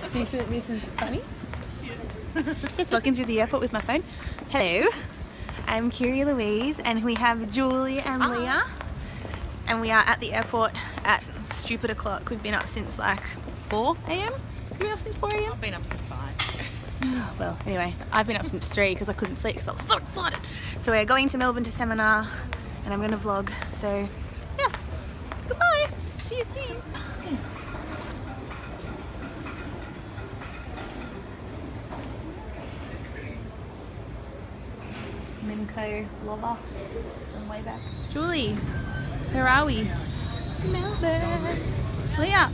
Do you think this is funny? Just walking through the airport with my phone. Hello, I'm Kiri Louise and we have Julie and Leah. And we are at the airport at stupid o'clock. We've been up since like 4 AM. You've been up since 4 AM? I've been up since 5. Well, anyway, I've been up since 3 because I couldn't sleep because I was so excited. So we're going to Melbourne to seminar and I'm going to vlog. So, yes, goodbye. See you soon. Minko lover on way back. Julie, where are we? Melbourne. Leah.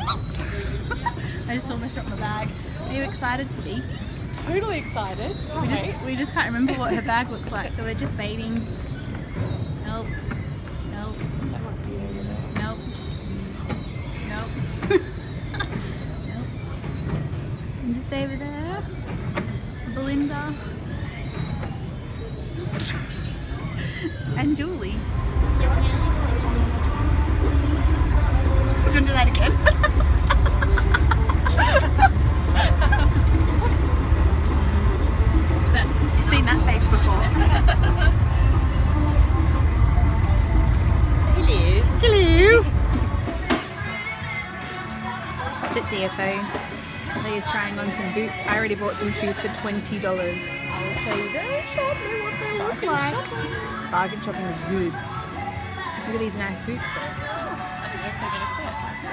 I just almost dropped my bag. Are you excited to be? Totally excited. We just can't remember what her bag looks like, so we're just waiting. Nope. Nope. Nope. Nope. Nope. And just over there, Belinda. And Julie. We're gonna do that again. Seen that face before. Hello. Hello. Just at DFO. Leah's trying on some boots. I already bought some shoes for $20. I'll show you the shop and what they look like. Bargain shopping is good. Look at these nice boots though. I think they're gonna fit.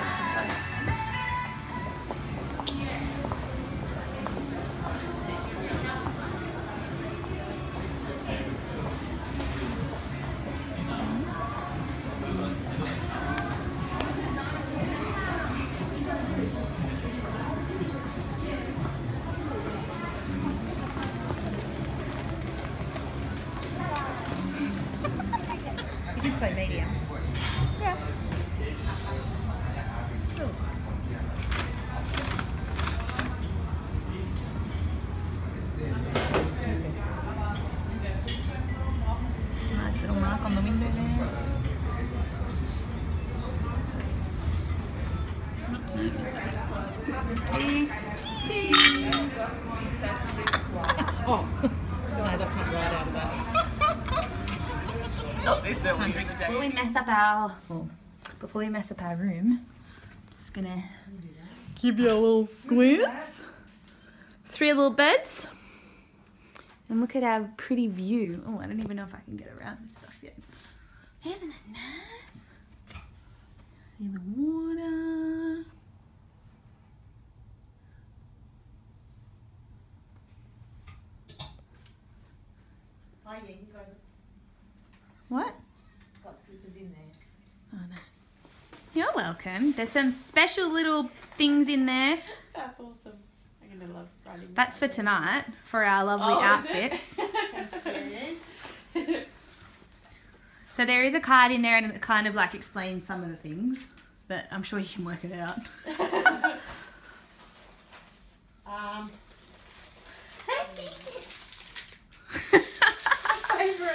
You did say medium. Yeah. It's a nice little mark on the window there. Cheese. Oh, no, that's not right out of that. Not this early in the day. Before we mess up our room, I'm just gonna give you a little squeeze. 3 little beds. And look at our pretty view. Oh, I don't even know if I can get around this stuff yet. Isn't it nice? See the water. Oh yeah, you guys What? got slippers in there. Oh, nice. You're welcome. There's some special little things in there. That's awesome. I'm gonna love running. That's for tonight, for our lovely outfits. So there is a card in there and it kind of like explains some of the things, but I'm sure you can work it out. Favorite.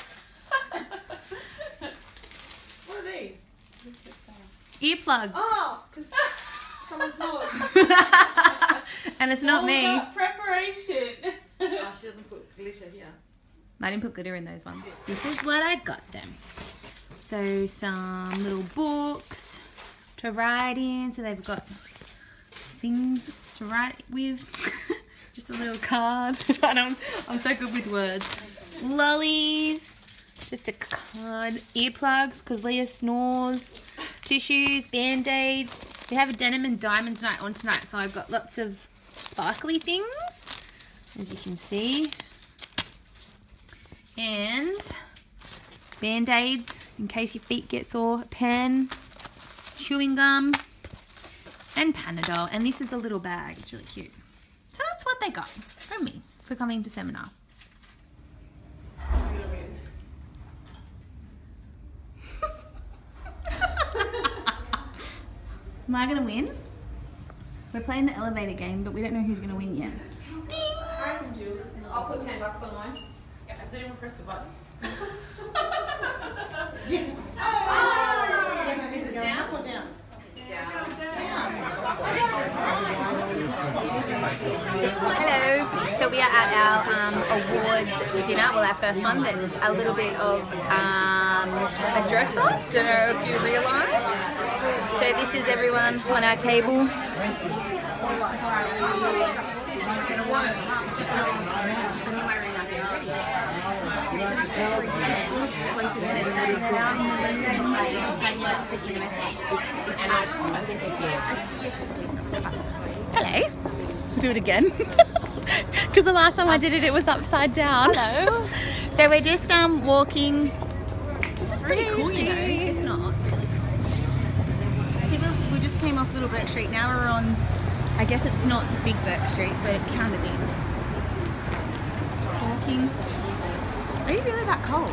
What are these? Earplugs. Oh, because someone snores. And it's not me. All preparation. Oh, she doesn't put glitter here. I didn't put glitter in those ones. This is what I got them. So some little books to write in. So they've got things to write with. Just a little card. I'm so good with words. Lollies. Just a card. Earplugs because Leah snores. Tissues. Band-aids. We have a denim and diamonds night on tonight. So I've got lots of sparkly things. As you can see. And band-aids in case your feet get sore, pen, chewing gum, and Panadol. And this is a little bag. It's really cute. So that's what they got from me for coming to seminar. Am I going to win? We're playing the elevator game, but we don't know who's going to win yet. Ding! I'll put $10 on mine. Yeah, has anyone pressed the button? Is it down or down? Down. Hello. So we are at our awards dinner. Well, our first one. That's a little bit of a dress up. Don't know if you realised. So this is everyone on our table. Hello. Do it again. Because the last time I did it, it was upside down. Hello. So we're just walking. This is pretty cool, you know. It's not. We just came off Little Bourke Street. Now we're on, I guess it's not Big Bourke Street, but it kind of is. Just walking. Are you really that cold?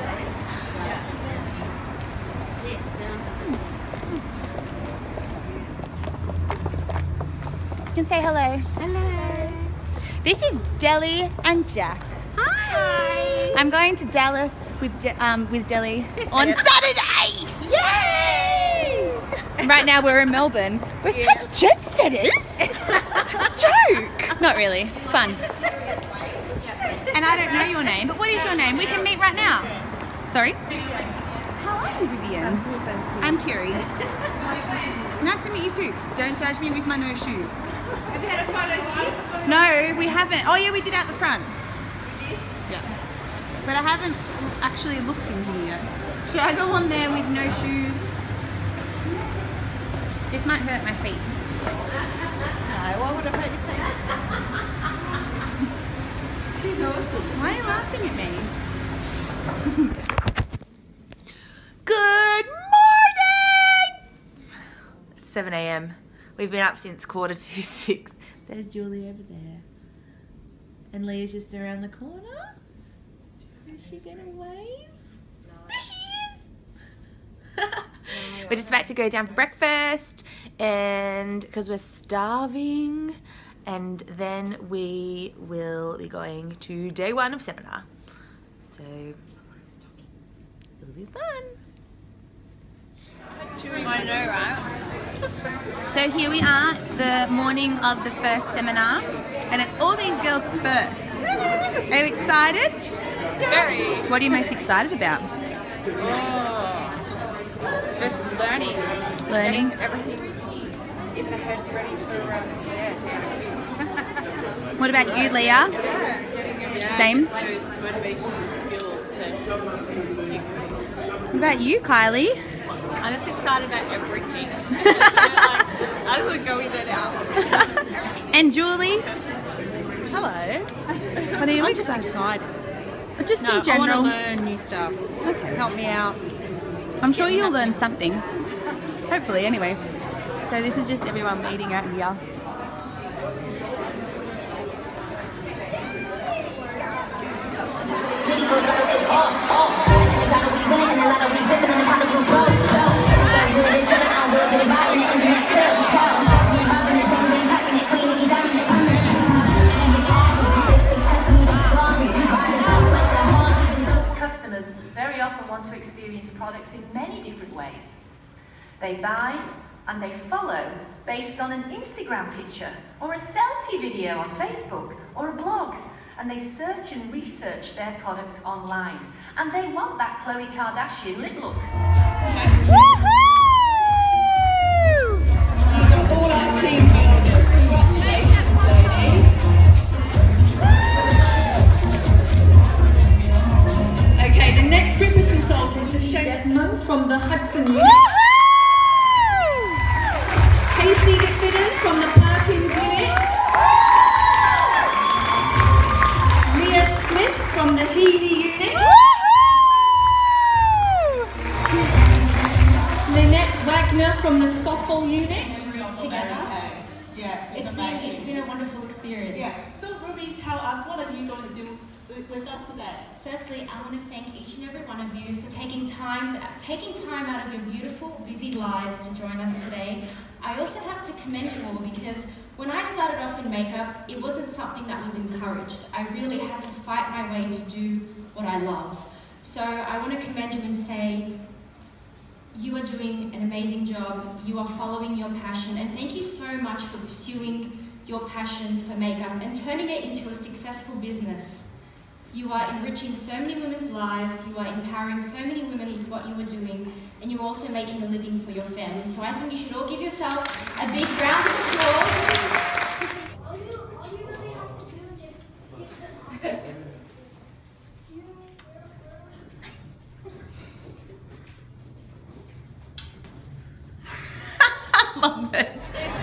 You can say hello. Hello. This is Deli and Jack. Hi. I'm going to Dallas with Deli on Saturday. Yay! Right now we're in Melbourne. We're such jet setters. It's a joke. Not really. It's fun. And I don't know your name, but what is your name? We can meet right now. Sorry? How are you, Vivian? I'm Curie. Nice to meet you too. Don't judge me with my no shoes. Have you had a photo here? No, we haven't. Oh yeah, we did out the front. Yeah. But I haven't actually looked in here yet. Should I go on there with no shoes? This might hurt my feet. No, why would it hurt your feet? She's awesome. Why are you laughing at me? Good morning! It's 7 AM. We've been up since 6:45. There's Julie over there. And Leah's just around the corner. Is she gonna wave? There she is! We're just about to go down for breakfast, and because we're starving, and then we will be going to day 1 of seminar. So it'll be fun. I know, right? So here we are, the morning of the first seminar, and it's all these girls first. Are you excited? Very. What are you most excited about? Oh, just learning. Learning? Getting everything in the head ready for What about you, Leah? Same? Those motivation skills to What about you, Kylie? I'm just excited about everything. I just want to go in there now. And Julie? Hello. What are you I'm just excited. Just No, in general. I want to learn new stuff. Okay. Help me out. I'm sure you'll learn something. Hopefully, anyway. So this is just everyone meeting out here. Customers very often want to experience products in many different ways. They buy and they follow based on an Instagram picture or a selfie video on Facebook or a blog, and they search and research their products online, and they want that Khloe Kardashian lip look. All our team builders, congratulations, ladies. Okay, the next group of consultants have shown Edmund from the Hudson unit. Casey the fitters from the Perkins unit. Leah Smith from the Healy unit. Lynette Wagner from the Sockle unit. Together. Yes, It's been a wonderful experience. Yeah. So Ruby, tell us, what are you going to do with us today? Firstly, I want to thank each and every one of you for taking time out of your beautiful, busy lives to join us today. I also have to commend you all because when I started off in makeup, it wasn't something that was encouraged. I really had to fight my way to do what I love. So I want to commend you and say, you are doing an amazing job, you are following your passion, and thank you so much for pursuing your passion for makeup and turning it into a successful business. You are enriching so many women's lives, you are empowering so many women with what you are doing, and you're also making a living for your family. So I think you should all give yourself a big round of applause. Love it.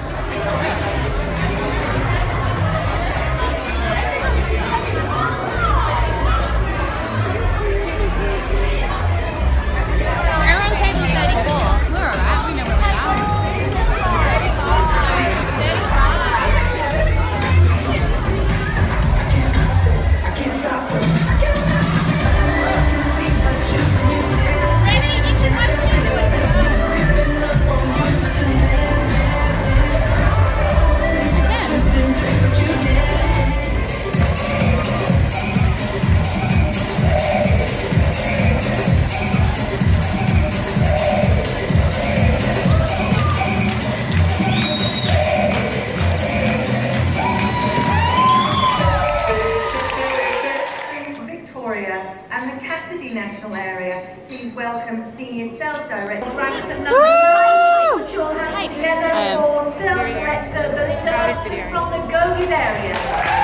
National area, please welcome Senior Sales Director, ranked at number 9. Put your hands together for Sales Director Belinda from the Gogies area.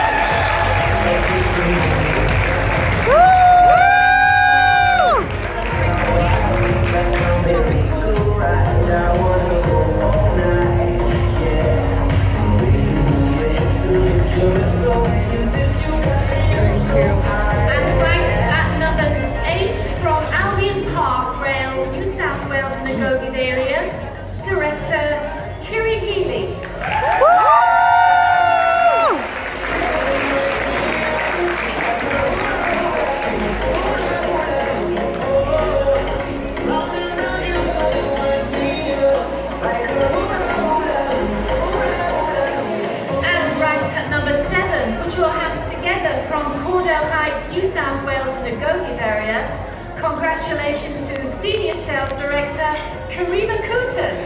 Congratulations to Senior Sales Director, Karina Kutas.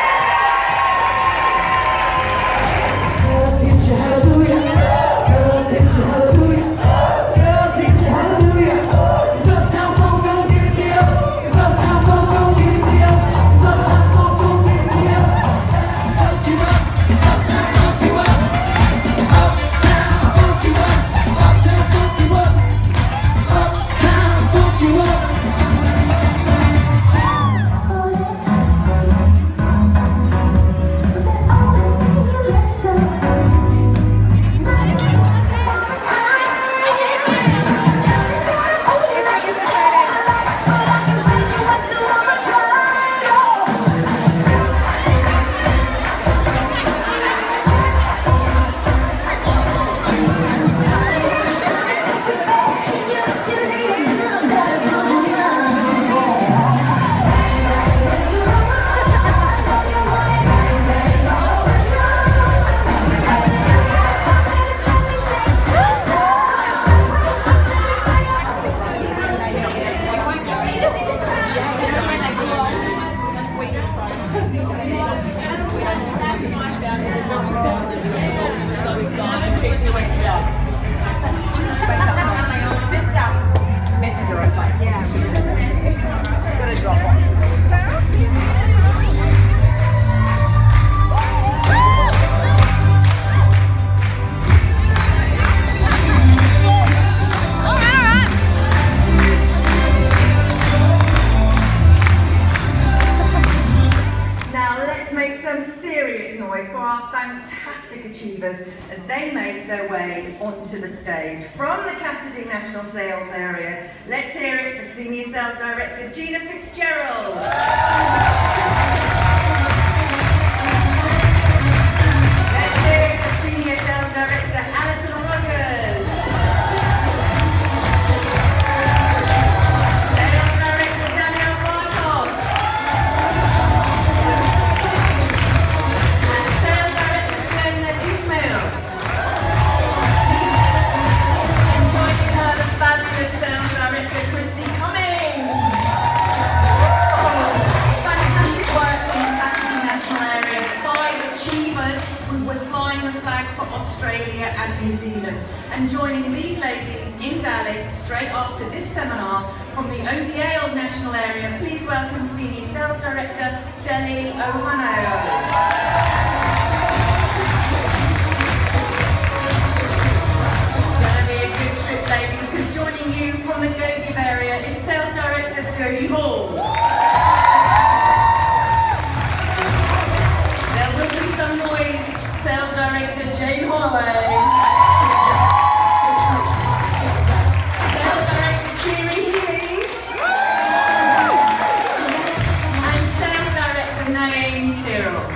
Girls hit you, hallelujah. Girls hit you, hallelujah. Girls hit you, hallelujah. Cause Uptown Funk gon' give it to you. Cause Uptown Funk gon' give it to you. Cause Uptown Funk gon' give it to you. Funk you up. Uptown funk you up. Uptown funk you up. Uptown funk you up. Uptown funk you up. As they make their way onto the stage. From the Cassidy National Sales area, let's hear it for Senior Sales Director Gina Fitzgerald. Let's hear it for Senior Sales Director Alison Rogers. Sales Director Daniel Bartos. And Sales Director Fiona Ishmael. And joining her, the fabulous Sales Director Christy Cummings. Fantastic. flying the flag for Australia and New Zealand. And joining these ladies in Dallas straight after this seminar from the ODL National Area, please welcome Senior Sales Director Deli Ohanayo. Ladies, because joining you from the Go-Give area is Sales Director Jodie Hall. There will be some noise, Sales Director Jane Holloway. Sales Director Kiri Healy. And Sales Director Naeem Tyrrell.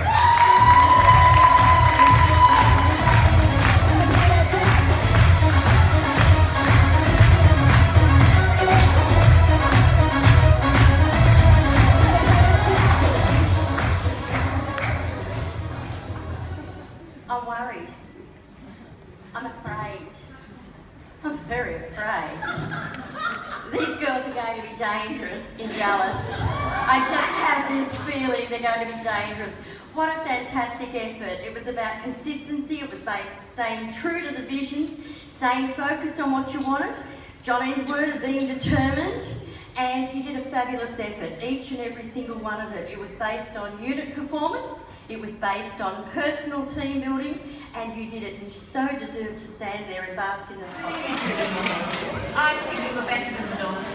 I'm worried. I'm afraid. I'm very afraid. These girls are going to be dangerous in Dallas. I just have this feeling they're going to be dangerous. What a fantastic effort. It was about consistency. It was about staying true to the vision, staying focused on what you wanted. Jolene's word of being determined. And you did a fabulous effort, each and every single one of it. It was based on unit performance. It was based on personal team building, and you did it, and you so deserve to stand there and bask in the spotlight. I think we were better than the Dons.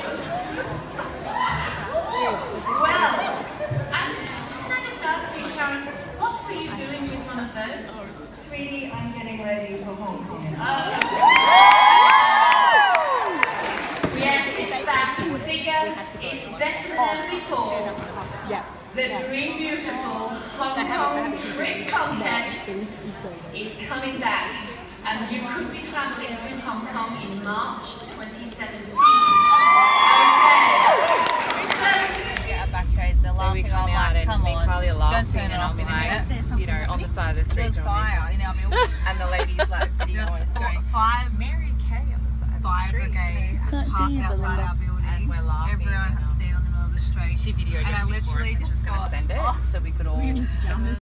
Well, can I just ask you, Sharon, what were you doing with one of those? Sweetie, I'm getting ready for homecoming. Yes, it's back, it's bigger, it's better than ever before. The Dream Beautiful Hong Kong Trip Contest is coming back, and you could be travelling to Hong Kong in March 2017. So we come out and me and Carly are laughing and I'll be like, you know, on the side of the street doing fire in our building. and the ladies like videoing us going, Mary Kay on the side of the street. Brigade parked outside our building. And we're laughing. Everyone had to stand on the middle of the street. She videoed and I it for us literally and she was going to send it so we could all